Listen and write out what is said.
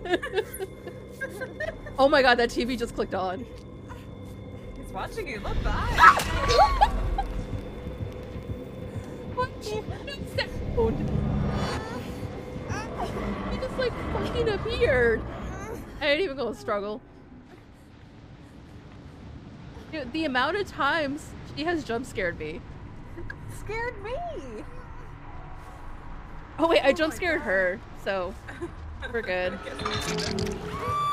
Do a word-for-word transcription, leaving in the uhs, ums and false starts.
Oh my god, that T V just clicked on. He's watching you. Look, bye. What? No sound. He just like fucking appeared. I ain't even gonna struggle. Dude, the amount of times she has jump scared me. Scared me. Oh wait, I Oh jump my scared God. her, so we're good.